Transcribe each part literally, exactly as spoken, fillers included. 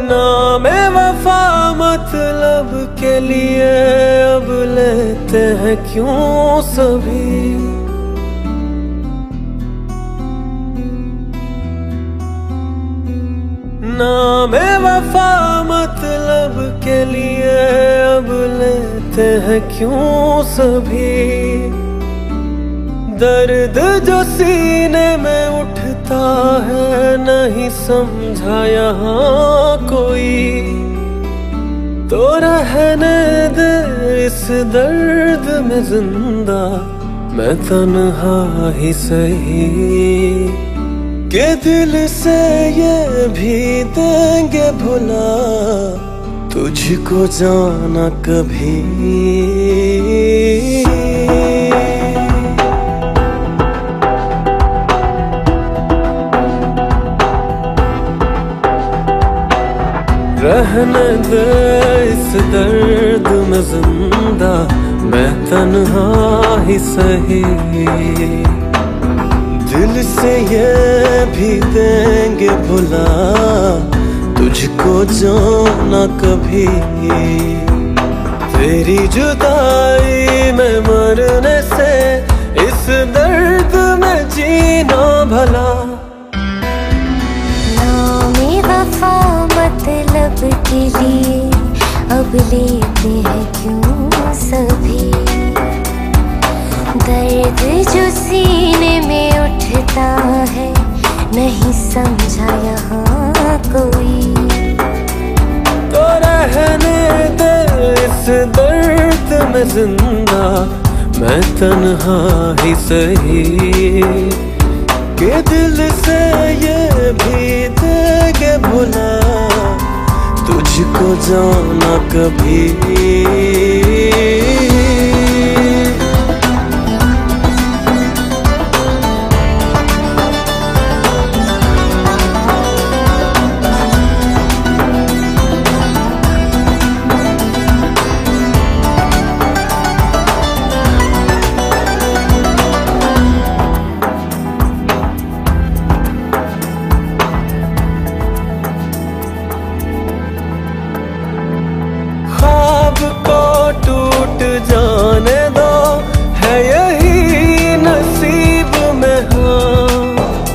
नाम वफा मतलब के लिए अब लेते हैं क्यों सभी। नाम वफा मतलब के लिए अब लेते हैं क्यों सभी। दर्द जो सीने में उठता है नहीं समझा यहाँ कोई, तो रहने दे इस दर्द में जिंदा मैं तन्हा ही सही। के दिल से ये भी देंगे भुला तुझको जाना कभी। रहने दे इस दर्द में जिंदा मैं तन्हा ही सही। दिल से ये भी देंगे भुला तुझको जाना कभी। तेरी जुदाई में मरने से इस दर्द में जीना भला। नामे वफा मतलब के लिए अब लेते हैं क्यों सभी। दर्द जो सीने में उठता है नहीं समझा यहाँ कोई, तो रहने दे इस दर्द में जिंदा मैं तन्हा ही सही। के दिल से ये भी देंगे भुला तुझको जाना कभी। जाने दो है यही नसीब में, हाँ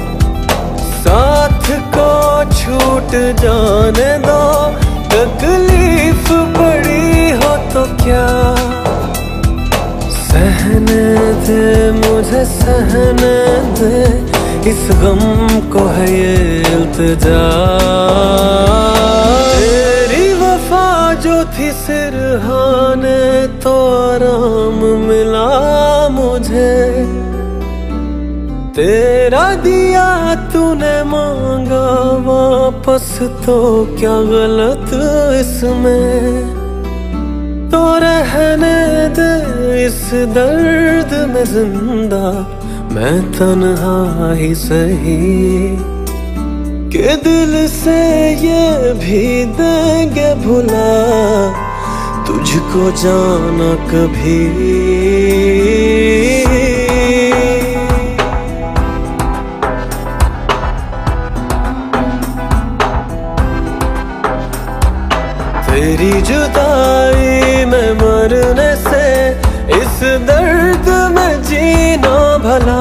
साथ को छूट जाने दो। तकलीफ बड़ी हो तो क्या सहने दे मुझे सहने दे इस गम को है ये इल्तिजा। तेरी वफा जो थी सिरहाने तो आराम मिला मुझे। तेरा दिया तूने मांगा वापस तो क्या गलत इसमें। तो रहने दे इस दर्द में जिंदा मैं तन्हा ही सही। के दिल से ये भी देंगे भुला तुझको जाना कभी। तेरी जुदाई में मरने से इस दर्द में जीना भला।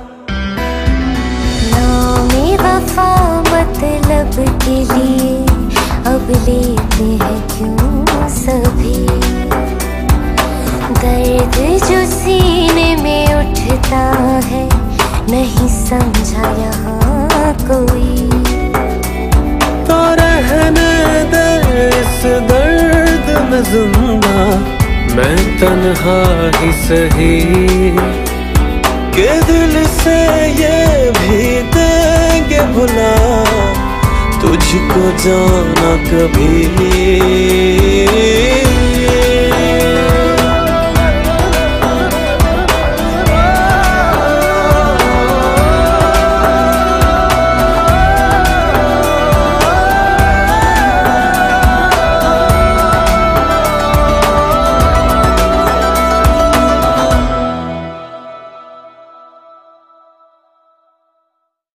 नामे वफा मतलब के लिए अब लेते हैं क्यों सभी। दर्द जो सीने में उठता है नहीं समझा यहाँ कोई, तो रहने दे इस दर्द में जिंदा मैं तन्हा ही सही। के दिल से ये भी देंगे भुला तुझको जाना कभी।